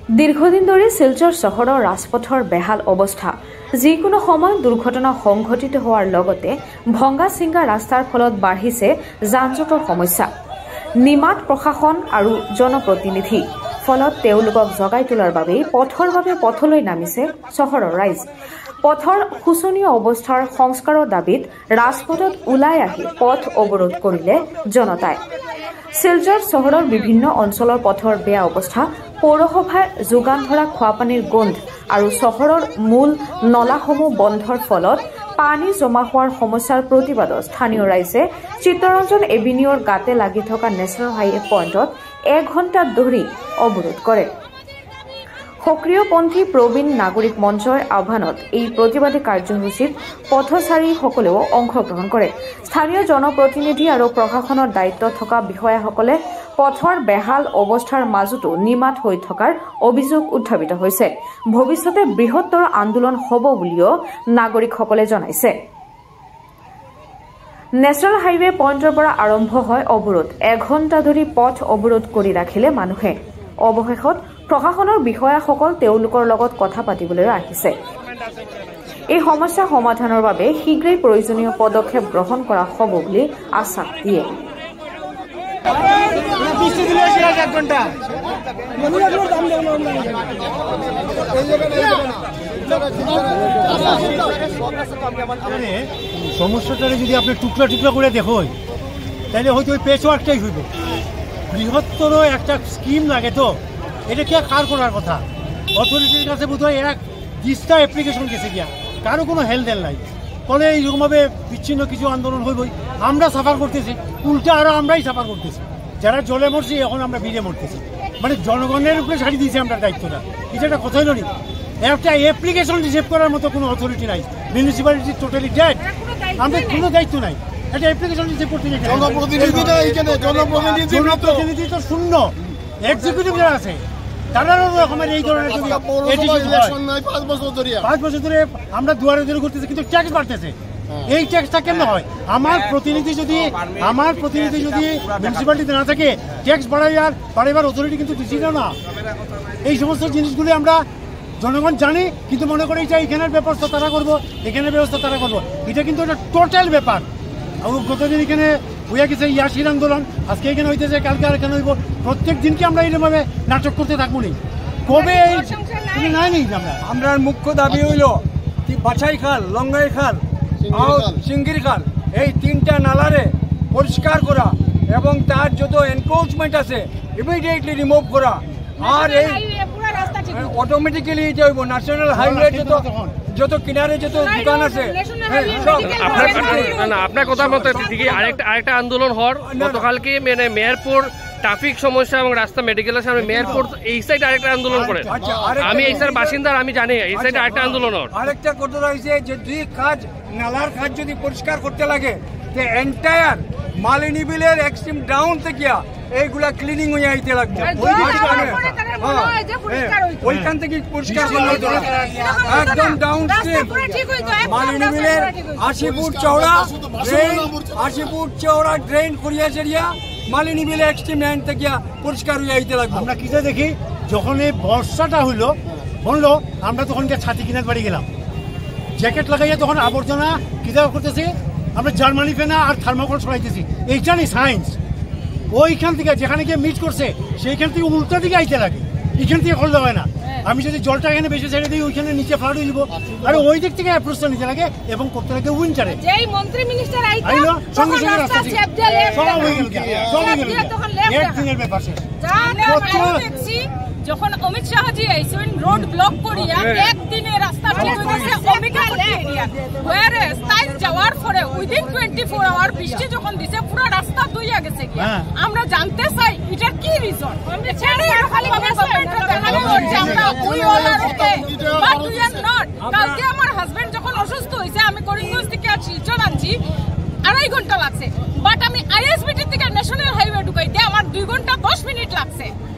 দীর্ঘদিন ধরে শিলচর শহৰৰ ৰাজপথৰ বেহাল অৱস্থা যিকোনো সময় দুৰ্ঘটনা সংঘটিত হোৱাৰ লগতে ভংগা চিংগা ৰাস্তাৰ ফলত বাঢ়িছে যান-জঁটৰ সমস্যা। নিমাত প্ৰশাসন আৰু জনপ্ৰতিনিধি ফলত তেওঁলোকক জগাই তোলাৰ বাবে পথলৈ নামিছে চহৰৰ ৰাইজ। পথৰ শোচনীয় অৱস্থাৰ সংস্কাৰৰ দাবীত ৰাজপথত ওলাই আহি পথ অৱৰোধ কৰিলে জনতাই। শিলচৰ চহৰৰ বিভিন্ন অঞ্চলৰ পথৰ বেয়া অৱস্থা, পৌৰসভাৰ যোগান ধৰা খোৱাপানীৰ গোন্ধ আৰু চহৰৰ মূল নলাসমূহ বন্ধৰ ফলত পানী জমা হোৱাৰ সমস্যাৰ প্ৰতিবাদত স্থানীয় ৰাইজে চিত্তৰঞ্জন এভিনিউৰ গাতে লাগি থকা নেশ্যনেল হাইৱে পইণ্টত 1 ঘণ্টা ধৰি অৱৰোধ কৰে। সক্ৰিয়পন্থী প্ৰবীণ নাগৰিক মঞ্চৰ আহ্বানত এই প্ৰতিবাদী কাৰ্যসূচীত পথচাৰীসকলেও অংশগ্ৰহণ কৰে। স্থানীয় জনপ্ৰতিনিধি আৰু প্ৰশাসনৰ দায়িত্ব থকা বিষয়াসকলে পথৰ বেহাল অৱস্থাৰ মাজতো নিমাত হৈ থকাৰ অভিযোগ উত্থাপিত হৈছে। ভৱিষ্যতে বৃহত্তৰ আন্দোলন হ'ব বুলিও নাগৰিকসকলে জনাইছে। নেশ্যনেল হাইৱে পইণ্টৰ পৰা আৰম্ভ হয় অৱৰোধ। 1 ঘণ্টা ধৰি পথ অৱৰোধ কৰি ৰাখিলে মানুহে। অৱশেষত প্ৰশাসনৰ বিষয়াসকল তেওঁলোকৰ লগত কথা পাতিবলৈ আহিছে। এই সমস্যা সমাধানৰ বাবে শীঘ্ৰেই প্ৰয়োজনীয় পদক্ষেপ গ্ৰহণ কৰা হ'ব বুলি আশ্বাস দিয়ে। সমস্যাটা যদি আপনি টুকরা টুকরা করে দেখেন তাহলে হয়তো ওই পেচ ওয়ার্কটাই হইব। বৃহত্তর একটা স্কিম লাগে তো এটা কি কার করার কথা? অথরিটির কাছে বোধহয় এরা 10টা অ্যাপ্লিকেশন গেছে গিয়া, কারো কোনো হেলদেল নাই। ফলে এইরকমভাবে বিচ্ছিন্ন কিছু আন্দোলন হইবই। আমরা সাফার করতেছি, উল্টা আরো আমরাই সাফার করতেছি। যারা জলে মরছি এখন আমরা ভিড়ে মরতেছি। মানে জনগণের উপরে ছাড়ি দিয়েছি আমরা দায়িত্বটা। এটা একটা কথাই নয়। একটা অ্যাপ্লিকেশন রিসিভ করার মতো কোনো অথরিটি নাই। Municipality totally dead. আমাদের কোনো দায়িত্ব নাই। একটা অ্যাপ্লিকেশন রিসিভ করতে গেলে জনপ্রতিনিধি তো শূন্য। এক্সিকিউটিভ যারা আছে তারারও রকমের এই ধরনের 5 বছর ধরে আমরা দুয়ারে দুয়ারে ঘুরতেছি, কিন্তু ট্যাক্স বাড়তেছে। এই ট্যাক্সটা কেন হয়? আমার প্রতিনিধি যদি মিউনিসিপ্যালিটিতে না থাকে, ট্যাক্স বাড়াইবার অথরিটি কিন্তু দিচ্ছিল না। এই সমস্ত জিনিসগুলি আমরা জনগণ জানি, কিন্তু মনে করে এটা এখানের ব্যবস্থা তারা করবো, এখানের ব্যবস্থা তারা করবো। এটা কিন্তু একটা টোটাল ব্যাপার। গতদিন এখানে হইয়া গেছে ইয়াসির আন্দোলন, আজকে এখানে হইতেছে, কালকে আর এখানে হইব। প্রত্যেক দিনকে আমরা এইরকমভাবে নাটক করতে থাকবো নি? কবে নাই আমরা মুখ্য দাবি হইল বাছাই খাল, লঙ্গাই খাল, সিঙ্গির খাল, এই 3টা নালারে পরিষ্কার করা এবং তার যত এনক্রোচমেন্ট আছে ইমিডিয়েটলি রিমুভ করা। আর এই অটোমেটিক্যালি এটা হইব ন্যাশনাল হাইওয়ে যত কিনারে যত দোকান আছে। আপনার কথা মতো আরেকটা আন্দোলন হওয়ার গতকালকে মানে মেহেরপুর ট্রাফিক সমস্যা এবং রাস্তা মেডিকেলের সামনে মেহেরপুর এই সাইড আরেকটা আন্দোলন করে। আমি এই সাইড বাসিন্দার, আমি জানি এই সাইড আরেকটা আন্দোলন হওয়ার আরেকটা কথা রয়েছে যে দুই কাজ নালার কাজ যদি পরিষ্কার করতে লাগে যে এন্টায়ার মালিনী বিলের এক্সট্রিম ডাউন থেকে এইগুলা ক্লিনিং হয়ে আইতে লাগবে। ওইখান থেকে পরিষ্কার করলে একদম ডাউন স্ট্রিম মালিনী বিলের 80 ফুট চওড়া ড্রেন করিয়া চড়িয়া মালিনী বিলে এক্সট্রিম লাইন থেকে পরিষ্কার হয়ে আইতে লাগবে। আমরা কিটা দেখি, যখন এই বর্ষাটা বললো আমরা তখন ছাতি কিনার বাড়ি গেলাম, জ্যাকেট লাগাইয়া তখন আবর্জনা কিটা করতেছি আমরা জার্মানি ফেনা আর থার্মোকল ছড়াইতেছি। এইখানে সায়েন্স ওইখান থেকে যেখানে গিয়ে মিট করছে সেইখান থেকে উল্টা দিকে আইতে লাগে, এখান থেকে করলে হয় না। আমি যদি জলটা এখানে বেশি ছেড়ে দিই ওইখানে নিচে ফ্লাড হয়ে যাবো। আর ওই দিক থেকে অ্যাপ্রোচটা নিতে লাগে এবং করতে লাগে উইন্টারে। আইলো সঙ্গে সঙ্গে রাস্তা সব হয়ে গেল, একদিনের ব্যাপার শেষ। যখন অমিত শাহজি আইছেন রোড ব্লক করিয়া একদিনে রাস্তা ঠিক হইছে অমিকাপট্টি এরিয়া, ওয়ারে তাই যাওয়ার পরে উইদিন 24 আওয়ার বৃষ্টি যখন দিছে পুরো রাস্তা ধুইয়া গেছে কি। আমরা জানতে চাই এটা কি রিজন? আমরা ছেড়ে খালি গভর্নমেন্টের দেখানো হচ্ছে আমরা we all are okay, but we are not. কালকে আমার হাজবেন্ড যখন অসুস্থ হইছে আমি করিমগঞ্জ থেকে আর শিলচর আনছি, 2.5 ঘন্টা লাগছে। বাট আমি আইএসবিটি থেকে ন্যাশনাল হাইওয়ে ঢুকাইতে আমার 2 ঘন্টা 10 মিনিট লাগছে।